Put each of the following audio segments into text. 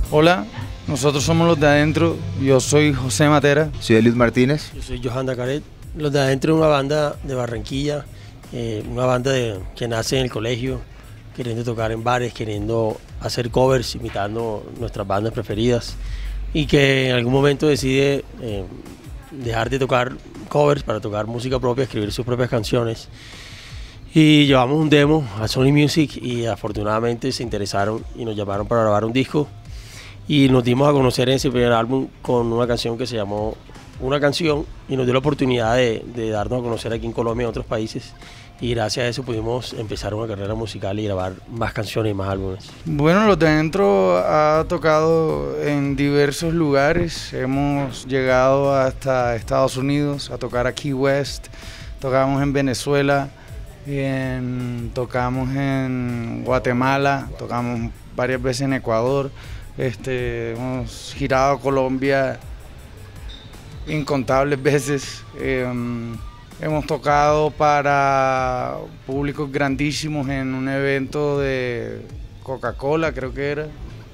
Hola, nosotros somos Los de Adentro, yo soy José Matera. Soy Eliud Martínez. Yo soy Johan Dacaret. Los de Adentro es una banda de Barranquilla, una banda que nace en el colegio, queriendo tocar en bares, queriendo hacer covers, imitando nuestras bandas preferidas, y que en algún momento decide dejar de tocar covers para tocar música propia, escribir sus propias canciones. Y llevamos un demo a Sony Music y afortunadamente se interesaron y nos llamaron para grabar un disco. Y nos dimos a conocer en ese primer álbum con una canción que se llamó Una Canción y nos dio la oportunidad de darnos a conocer aquí en Colombia y en otros países. Y gracias a eso pudimos empezar una carrera musical y grabar más canciones y más álbumes. Bueno, Los de Adentro ha tocado en diversos lugares. Hemos llegado hasta Estados Unidos a tocar a Key West, tocamos en Venezuela, tocamos en Guatemala, tocamos varias veces en Ecuador. Hemos girado a Colombia incontables veces. Hemos tocado para públicos grandísimos en un evento de Coca-Cola, creo que era.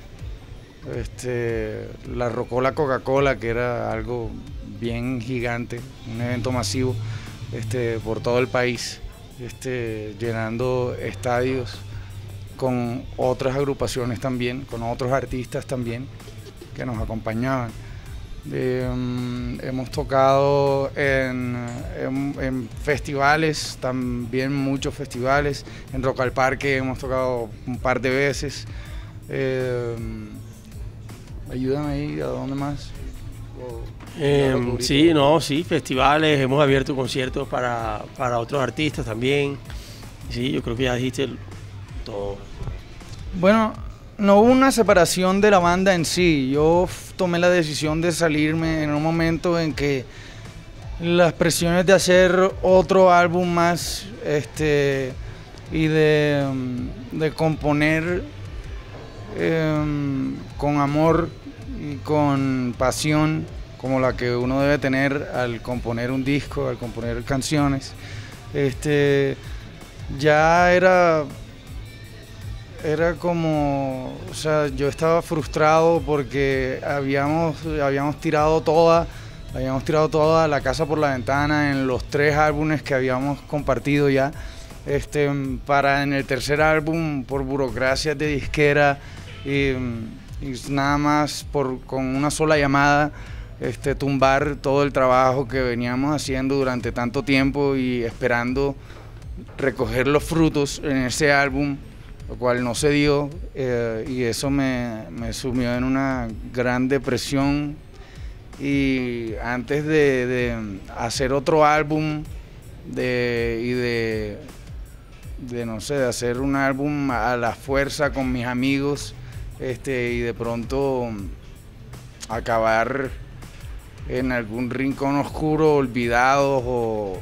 La Rocola Coca-Cola, que era algo bien gigante, un evento masivo por todo el país, llenando estadios con otras agrupaciones también, con otros artistas también que nos acompañaban. Hemos tocado en festivales, también muchos festivales. En Rock al Parque hemos tocado un par de veces. Ayúdame ahí, ¿a dónde más? Sí, festivales, hemos abierto conciertos para otros artistas también. Sí, yo creo que ya dijiste todo. Bueno, no hubo una separación de la banda en sí. Yo tomé la decisión de salirme en un momento en que las presiones de hacer otro álbum más y de componer con amor y con pasión como la que uno debe tener al componer un disco, al componer canciones, ya era como, o sea, yo estaba frustrado porque habíamos tirado toda la casa por la ventana en los 3 álbumes que habíamos compartido ya, para en el tercer álbum, por burocracias de disquera y nada más con una sola llamada, tumbar todo el trabajo que veníamos haciendo durante tanto tiempo y esperando recoger los frutos en ese álbum, lo cual no se dio, y eso me sumió en una gran depresión. Y antes de hacer otro álbum de hacer un álbum a la fuerza con mis amigos, y de pronto acabar en algún rincón oscuro, olvidado,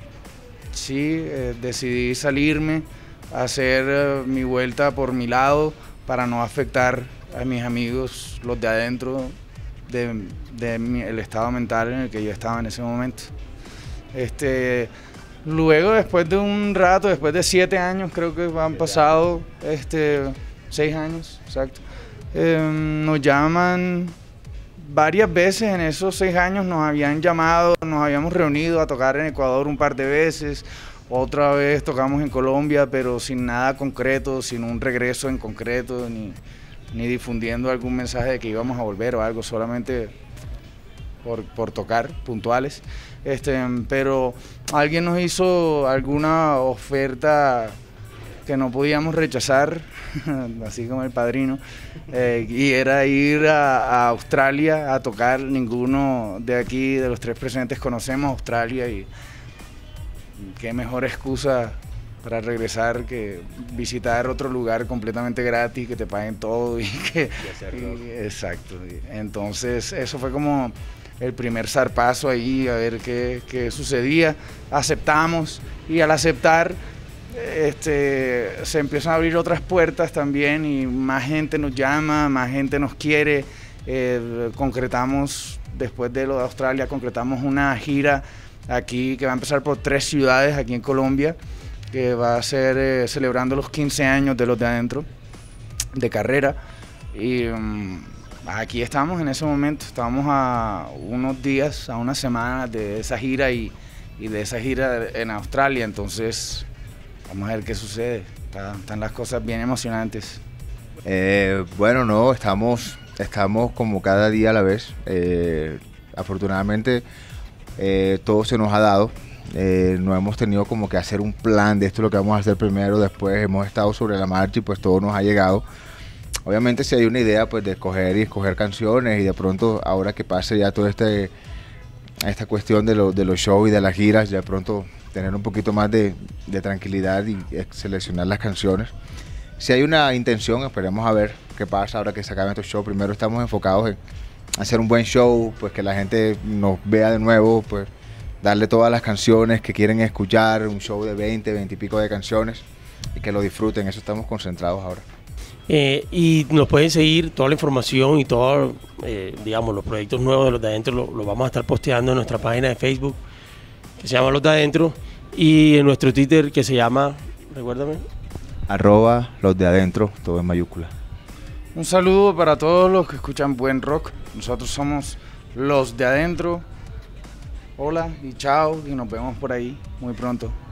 decidí salirme, hacer mi vuelta por mi lado para no afectar a mis amigos, los de adentro, el estado mental en el que yo estaba en ese momento. Luego, después de un rato, después de 7 años, creo que han pasado 6 años, exacto, nos llaman varias veces. En esos 6 años nos habían llamado, nos habíamos reunido a tocar en Ecuador un par de veces. Otra vez tocamos en Colombia, pero sin nada concreto, sin un regreso en concreto, ni difundiendo algún mensaje de que íbamos a volver o algo, solamente por tocar, puntuales. Pero alguien nos hizo alguna oferta que no podíamos rechazar, así como El Padrino, y era ir a Australia a tocar. Ninguno de aquí, de los 3 presentes, conocemos Australia, y qué mejor excusa para regresar que visitar otro lugar completamente gratis, que te paguen todo exacto. Entonces eso fue como el primer zarpazo ahí, a ver qué sucedía. Aceptamos, y al aceptar se empiezan a abrir otras puertas también, y más gente nos llama, más gente nos quiere. Concretamos, después de lo de Australia, concretamos una gira aquí que va a empezar por 3 ciudades aquí en Colombia, que va a ser celebrando los 15 años de Los de Adentro, de carrera. Y Aquí estamos en ese momento, estamos a unos días, a una semana de esa gira y de esa gira en Australia, entonces vamos a ver qué sucede. Están las cosas bien emocionantes. Bueno, no, estamos como cada día a la vez. Afortunadamente todo se nos ha dado. No hemos tenido como que hacer un plan de esto es lo que vamos a hacer primero, después hemos estado sobre la marcha y pues todo nos ha llegado. Obviamente si hay una idea pues de escoger canciones y de pronto ahora que pase ya toda esta cuestión de los shows y de las giras, ya de pronto tener un poquito más de tranquilidad y seleccionar las canciones. Si hay una intención, esperemos a ver qué pasa ahora que se acaben estos shows. Primero estamos enfocados en hacer un buen show, pues que la gente nos vea de nuevo, pues darle todas las canciones que quieren escuchar, un show de 20 y pico de canciones y que lo disfruten, eso estamos concentrados ahora. Y nos pueden seguir toda la información y todos, digamos, los proyectos nuevos de Los de Adentro lo vamos a estar posteando en nuestra página de Facebook, que se llama Los de Adentro, y en nuestro Twitter, que se llama, recuérdame. @Los de Adentro, todo en mayúscula. Un saludo para todos los que escuchan buen rock. Nosotros somos Los de Adentro. Hola y chao, y nos vemos por ahí muy pronto.